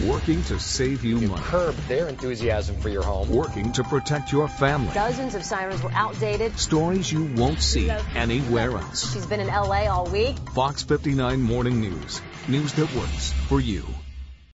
Working to save you money. Curb their enthusiasm for your home. Working to protect your family. Dozens of sirens were outdated. Stories you won't see anywhere else. She's been in LA all week. Fox 59 Morning News. News that works for you.